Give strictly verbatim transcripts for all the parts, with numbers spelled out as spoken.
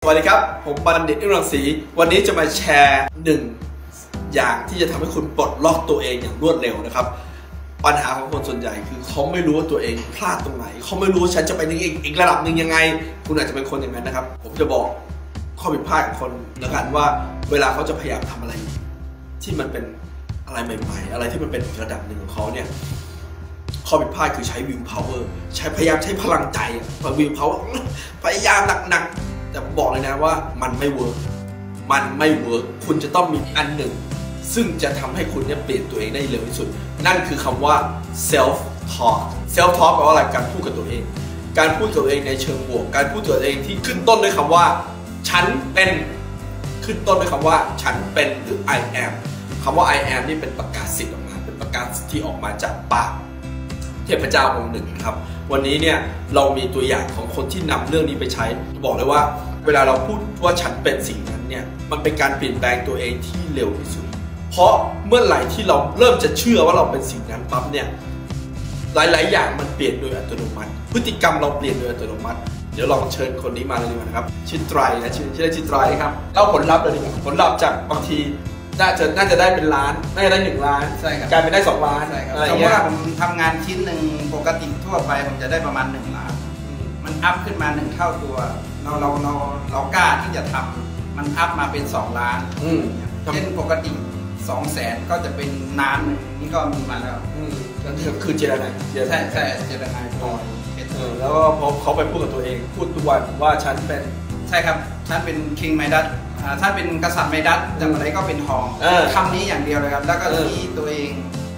สวัสดีครับผมบัณฑิตอิรังสีวันนี้จะมาแชร์หนึ่งอย่างที่จะทำให้คุณปลดล็อกตัวเองอย่างรวดเร็วนะครับปัญหาของคนส่วนใหญ่คือเขาไม่รู้ว่าตัวเองพลาดตรงไหนเขาไม่รู้ว่าฉันจะไปถึงอีกอีกระดับหนึ่งยังไงคุณอาจจะเป็นคนอย่างนั้นนะครับผมจะบอกข้อผิดพลาดของคนแล้วกันว่าเวลาเขาจะพยายามทำอะไรที่มันเป็นอะไรใหม่ๆอะไรที่มันเป็นระดับหนึ่งของเขาเนี่ยข้อผิดพลาดคือใช้วิวพาวเวอร์ใช้พยายามใช้พลังใจพอวิวพาวเวอร์พยายามหนักๆแต่บอกเลยนะว่ามันไม่เวิร์กมันไม่เวิร์กคุณจะต้องมีอันหนึ่งซึ่งจะทำให้คุณเนี่ยเปลี่ยนตัวเองได้เร็วที่สุดนั่นคือคำว่า self talk self talk แปลว่าอะไรการพูดกับตัวเองการพูดกับตัวเองในเชิงบวกการพูดกับตัวเองที่ขึ้นต้นด้วยคำว่าฉันเป็นขึ้นต้นด้วยคำว่าฉันเป็นหรือ I am คำว่า I am นี่เป็นประกาศสิทธิ์ออกมาเป็นประกาศสิทธิ์ที่ออกมาจากปากเทพเจ้าองค์หนึ่งครับวันนี้เนี่ยเรามีตัวอย่างของคนที่นำเรื่องนี้ไปใช้บอกเลยว่าเวลาเราพูดว่าฉันเป็นสิ่งนั้นเนี่ยมันเป็นการเปลี่ยนแปลงตัวเองที่เร็วที่สุดเพราะเมื่อไหร่ที่เราเริ่มจะเชื่อว่าเราเป็นสิ่งนั้นปั๊บเนี่ยหลายๆอย่างมันเปลี่ยนโดยอัตโนมัติพฤติกรรมเราเปลี่ยนโดยอัตโนมัติเดี๋ยวลองเชิญคนนี้มาเลยดีกว่านะครับชื่อไตรนะชื่อชื่อชื่อไตรครับเล่าผลลัพธ์เลยดีกว่าผลลัพธ์จากบางทีน่าจะน่าจะได้เป็นล้านน่าจะได้หนึ่งล้านใช่ครับกลายเป็นได้สองล้านใช่ครับสมมติว่าผมทำงานชิ้นหนึ่งปกติทั่วไปผมจะได้ประมาณหนึ่งล้านมันอัพขึ้นมาหนึ่งเท่าตัวเราเราเราเรากล้าที่จะทำมันอัพมาเป็นสองล้านเช่นปกติสองแสนก็จะเป็นน้ำหนึ่งนี่ก็มีมาแล้วนั่นคือเจรนายใช่ใช่เจรนายพอแล้วก็พอเขาไปพูดกับตัวเองพูดทุกวันว่าฉันเป็นใช่ครับฉันเป็นคิงไมดัสถ้าเป็นกษัตริย์ไมดัสจำอะไรก็เป็นทองคำนี้อย่างเดียวเลยครับแล้วก็ที่ตัวเอง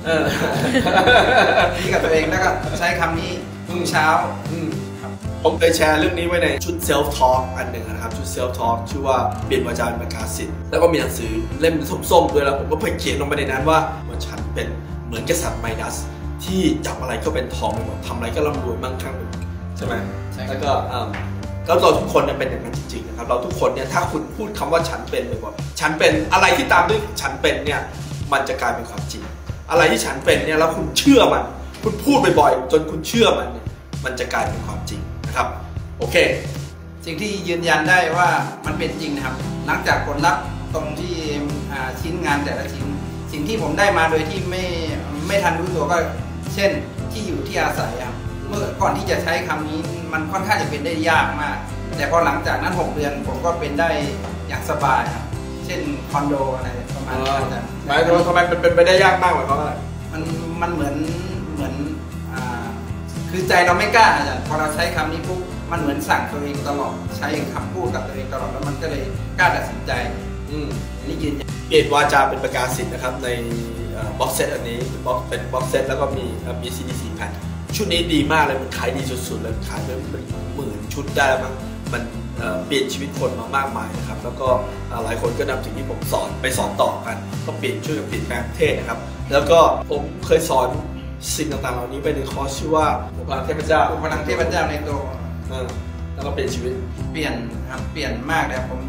ที่กับตัวเองแล้วก็ใช้คำนี้ทุกเช้าผมเคยแชร์เรื่องนี้ไว้ในชุด self talk อันหนึ่งนะครับชุด self talk ชื่อว่าเปลี่ยนวาจาเป็นประกาศสิทธิ์แล้วก็มีหนังสือเล่มส้มๆด้วยแล้วผมก็เขียนลงไปในนั้นว่าว่าฉันเป็นเหมือนกษัตริย์ไมดัสที่จับอะไรก็เป็นทองไปหมดทำอะไรก็ร่ำรวยมั่งคั่งไปหมดใช่ไหมแล้วก็แล้วเราทุกคนเนี่ยเป็นอย่างนั้นจริงๆนะครับเราทุกคนเนี่ยถ้าคุณพูดคำว่าฉันเป็นไปหมดฉันเป็นอะไรที่ตามด้วยฉันเป็นเนี่ยมันจะกลายเป็นความจริงอะไรที่ฉันเป็นเนี่ยแล้วคุณเชื่อมันคุณพูดบ่อยๆจนคุณเชื่อมันเนี่ยมันจะกลายเป็นความจริงนะครับโอเคสิ่งที่ยืนยันได้ว่ามันเป็นจริงนะครับหลังจากผลลัพธ์ตรงที่ชิ้นงานแต่ละชิ้นสิ่งที่ผมได้มาโดยที่ไม่ไม่ทันรู้ตัวก็เช่นที่อยู่ที่อาศัยครับเมื่อก่อนที่จะใช้คำนี้มันค่อนข้างจะเป็นได้ยากมากแต่พอหลังจากนั้นหกเดือนผมก็เป็นได้อย่างสบายครับเช่นคอนโดอะไรประมาณนั้นหมายถึงทำไมมันเป็นไปได้ยากมากกว่าเขาอะไรมันมันเหมือนเหมือนอ่าคือใจเราไม่กล้าอาจารย์พอเราใช้คำนี้ปุ๊บมันเหมือนสั่งตัวเองตลอดใช้คำพูดกับตัวเองตลอดแล้วมันก็เลยกล้าตัดสินใจอืมนี่ยืนยันเปลี่ยนวาจาเป็นประกาศสิทธิ์นะครับในบ็อกเซตอันนี้บ็อกเป็นบ็อกเซตแล้วก็มีมีซีดีสี่แผ่นชุดนี้ดีมากเลยมันขายดีสุดๆเลยขายเป็นหมื่นชุดได้แล้วมั้งมันเปลี่ยนชีวิตคนมามากมายนะครับแล้วก็หลายคนก็นำสิ่งที่ผมสอนไปสอนต่อกันก็เปลี่ยนช่วยกันเปลี่ยนแปลงประเทศนะครับแล้วก็ผมเคยสอนสิ่งต่างๆเหล่านี้ไปในคอร์สชื่อว่าพลังเทพเจ้าพลังเทพเจ้าในตัวแล้วก็เปลี่ยนชีวิตเปลี่ยนครับเปลี่ยนมากเลยผม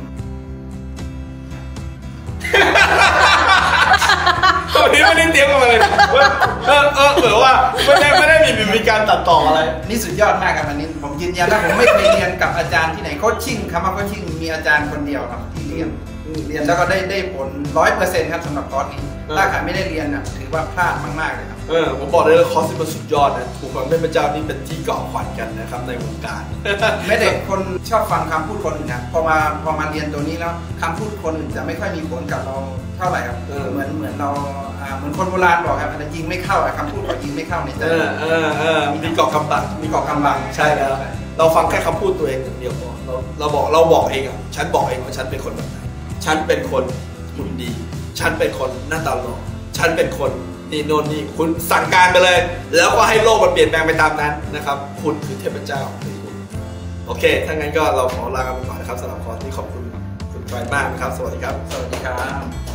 วันนี้ไม่ได้เตรียมกันมาเลยเออเออเหมือนว่าไม่ได้ไม่ได้มีมีการตัดต่ออะไรนี่สุดยอดมากครับอันนี้ผมยืนยันว่าผมไม่เคยเรียนกับอาจารย์ที่ไหนโคชชิ่งคำว่าโคชชิ่งมีอาจารย์คนเดียวครับที่เรียนเรียนแล้วก็ได้ได้ผลร้อยเปอร์เซ็นต์ครับสำหรับคอร์สนี้ถ้าใครไม่ได้เรียนอ่ะถือว่าพลาดมากๆเลยครับเออผมบอกเลยว่าคอร์สที่มันสุดยอดนะถูกฟังเทพเจ้านี่เป็นที่เกาะขวัญกันนะครับในวงการไม่แต่คนชอบฟังคำพูดคนอื่นนะพอมาพอมาเรียนตัวนี้แล้วคำพูดคนอื่นจะไม่ค่อยมีผลกับเราเท่าไหร่ครับเหมือนเหมือนเราเหมือนคนโบราณบอกครับยิงไม่เข้าคำพูดเขายิงไม่เข้าในใจเออเออเออมีเกาะกำบังมีเกาะกำบังใช่แล้วเราฟังแค่คำพูดตัวเองอย่างเดียวพอเราเราบอกเราบอกเองอ่ะฉันบอกเองว่าฉันเป็นคนแบบไหนฉันเป็นคนหุ่นดีฉันเป็นคนหน้าตาหล่อฉันเป็นคนนี่โน่นนี่คุณสั่งการไปเลยแล้วก็ให้โลกมันเปลี่ยนแปลงไปตามนั้นนะครับคุณคือเทพเจ้าคือคุณโอเคถ้างั้นก็เราขอลากันไปก่อนนะครับสำหรับคอร์สนี้ขอบคุณคุณไตรมากนะครับสวัสดีครับสวัสดีครับ